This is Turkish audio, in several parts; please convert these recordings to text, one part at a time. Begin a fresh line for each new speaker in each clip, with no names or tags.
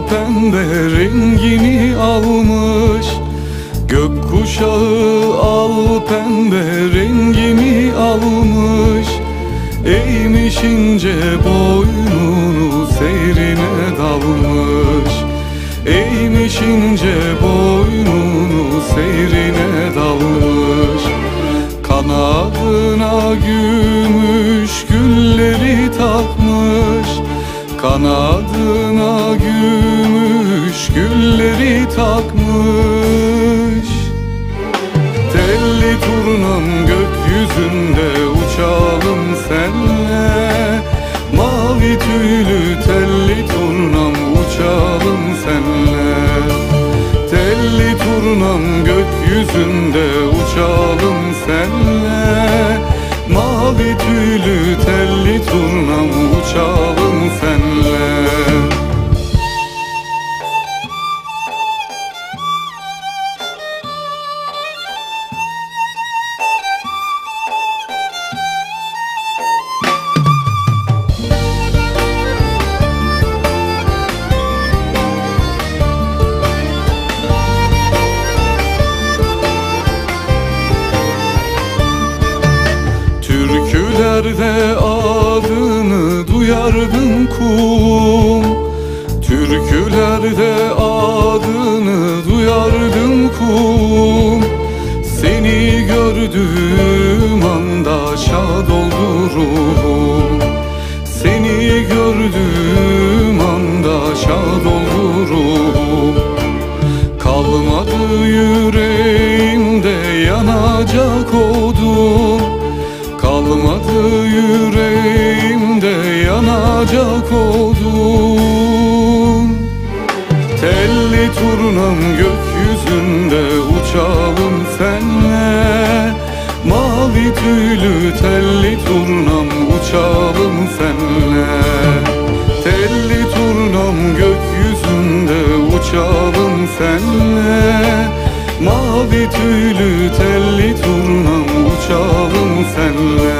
pembe rengini almış. Gökkuşağı al pembe rengini almış. Eğmiş ince boynunu seyrine dalmış. Eğmiş ince boynunu seyrine dalmış. Kanadına gümüş gülleri takmış. Kanadına gümüş gülleri takmış. Telli turnam gökyüzünde uçalım senle. Mavi tüylü telli turnam uçalım senle. Telli turnam gökyüzünde uçalım senle. Mavi tüylü telli turnam uçalım senle. Türkülerde adını duyardım kum. Türkülerde adını duyardım kum. Seni gördüğüm anda şad oldu ruhum. Seni gördüğüm anda şad oldu ruhum. Kalmadı yüreğimde yanacak odun. Kalmadı yüreğimde yanacak odun. Telli turnam gökyüzünde uçalım senle. Mavi tüylü telli turnam uçalım senle. Telli turnam gökyüzünde uçalım senle. Mavi tüylü telli turnam uçalım senle.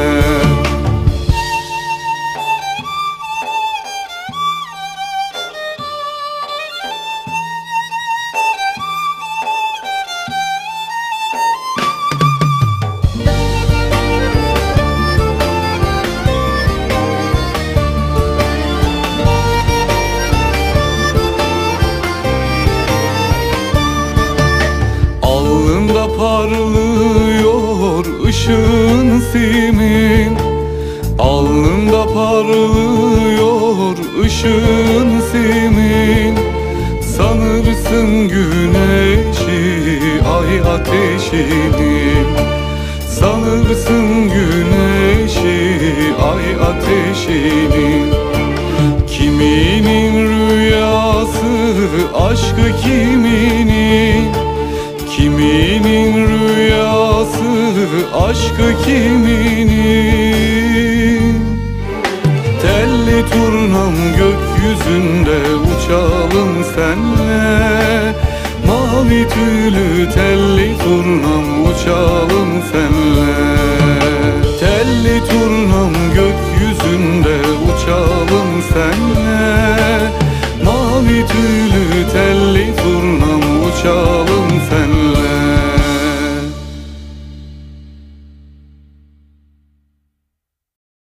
Alnında parlıyor ışığın senin. Alnında parlıyor ışığın senin. Sanırsın güneşi ay ateşini. Sanırsın güneşi ay ateşini. Kiminin rüyası aşkı kiminin. Kiminin rüyası aşkı kiminin. Telli turnam gökyüzünde uçalım senle. Mavi tüylü telli